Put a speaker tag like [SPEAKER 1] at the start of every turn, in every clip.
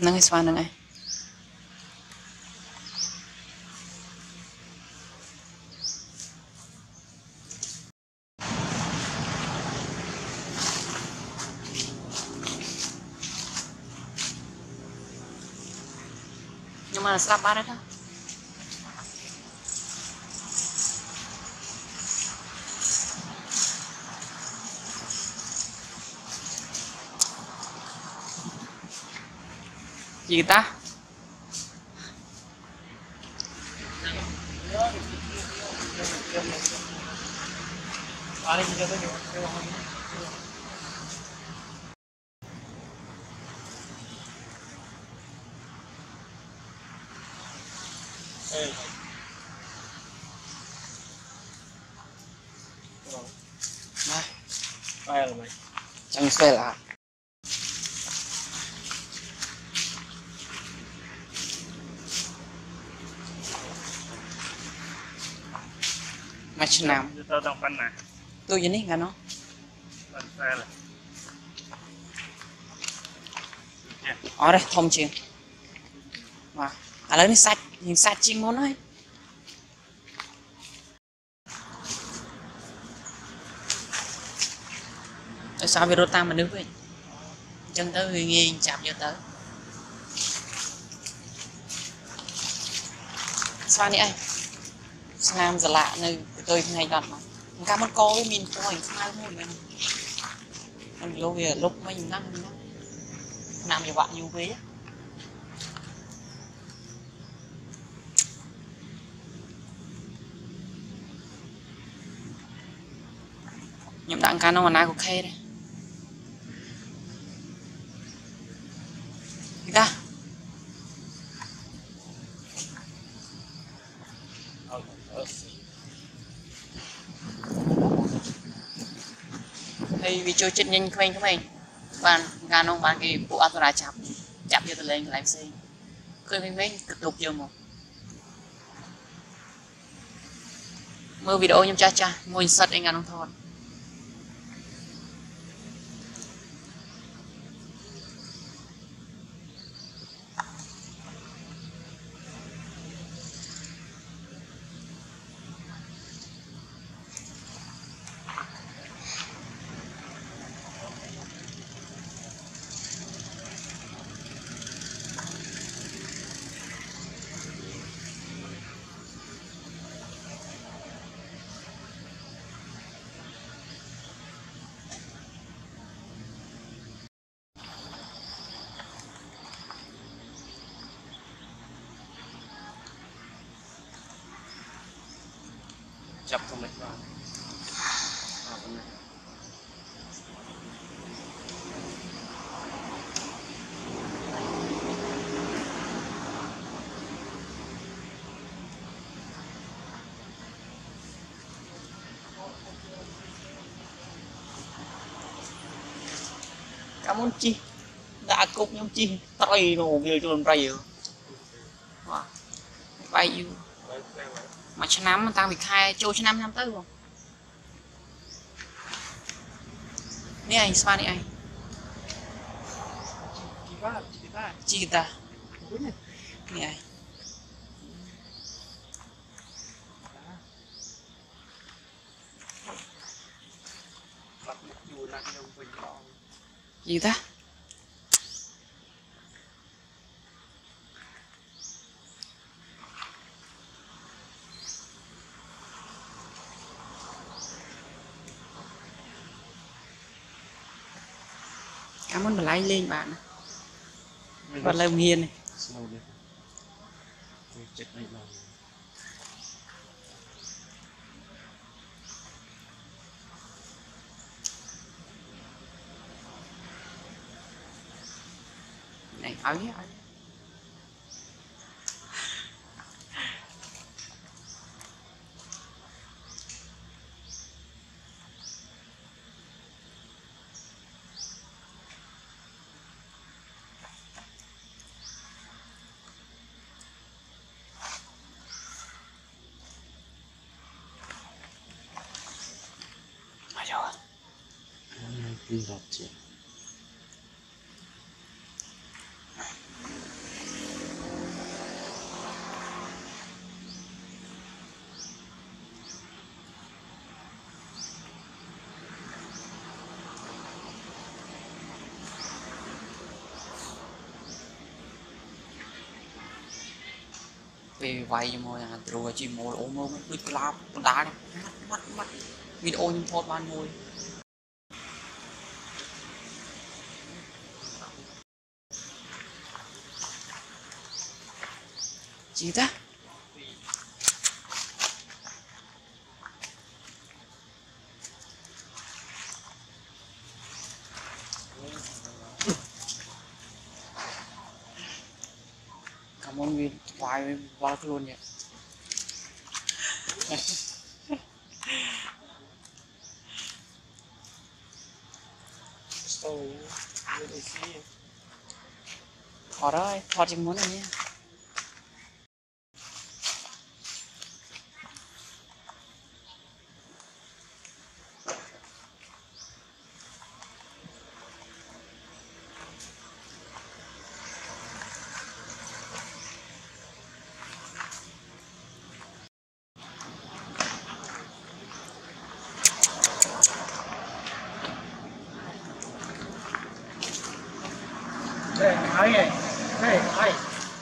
[SPEAKER 1] nâng xoa nâng ai nhưng mà sắp ba đấy đó Chiquita chẳng xoay là match nam tôi vậy nè nó ở đây thông chuyện mà lấy nó sạch nhìn sạch chim món ấy tại sao video tam mà đứng vậy chân tới huyền nghi chạm vô tới sao đi anh làm giờ lạ nơi tôi ngày đặt mà cảm ơn cô với mình cô hình sao thôi mình vô về lúc mình năng làm cho bạn yêu quý nhậm đặng ca nó mà nai của khe đây ta thì vì chơi chân nhanh quanh của mình bạn gan ông bạn cái bộ áo ra chạm chạm vô từ lên lại xe khơi mình cực tục vô một mưa video nhầm cha ngồi sắt anh ăn không thôi chập thông lịch vào cảm ơn chị đã cục nhóm chị tay nó về cho làm tay rồi bay yêu mà cho năm mà tao bị khai trôi cho năm tới không nè anh sao nè anh Chiquita nè anh gì ta cảm ơn bà lấy lên bạn bạn lên hiền này này ở về vay mồi rồi chỉ mồi ôm mồi đứt lá đá mắt video nhưng thôi ban mồi Chiquita. Cảm ơn vì vài vào luôn nhỉ. Thọ đó, thọ chỉ muốn này nhé.
[SPEAKER 2] Đây, nói này. Đây, nói.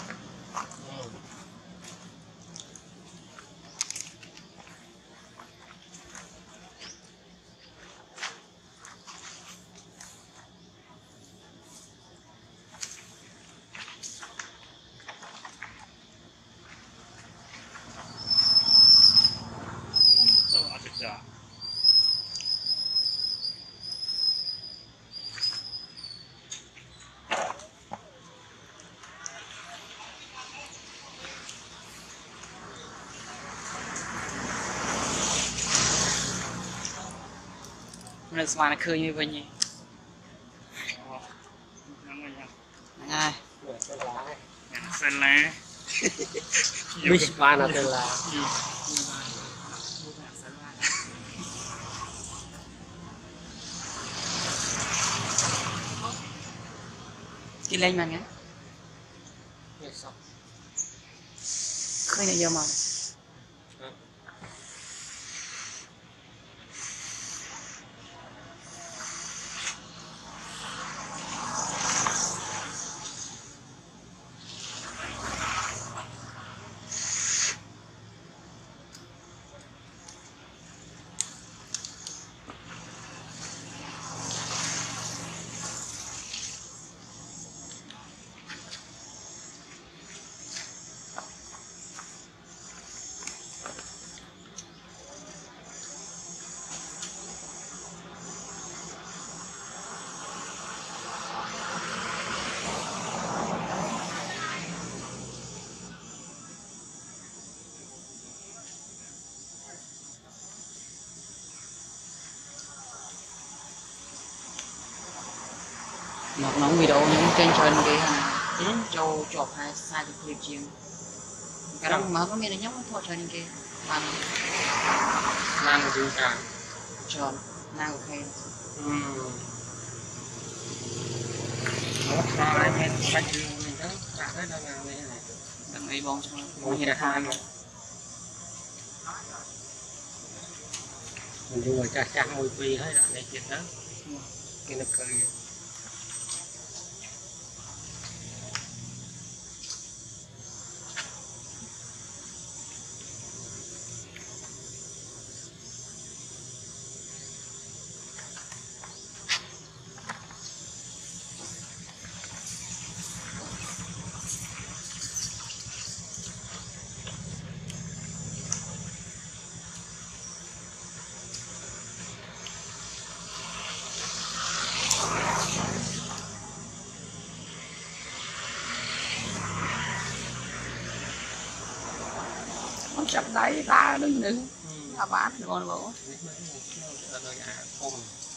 [SPEAKER 1] Nên mà nó khơi như vậy nhỉ. Này.
[SPEAKER 2] Sơn lá.
[SPEAKER 3] Biết ba là tên là
[SPEAKER 1] Đi lên mà nghe. Khơi này giờ mà. Một nóng video những kênh trên kia châu chụp hai sai cái clip chiên cái đó mà có nghe là nhóc thôi trên kia
[SPEAKER 3] Lan là dương cả
[SPEAKER 1] tròn nào ok
[SPEAKER 3] nó khai men bạch dương mình đó cả cái đó là này
[SPEAKER 1] đừng ấy bong trong
[SPEAKER 3] nó hiện hai mà mình dùng người cha mùi phi hết là này chuyện đó cái nó cười
[SPEAKER 1] chậm đáy ta đứng đứng ta bán được con bộ
[SPEAKER 3] rồi à không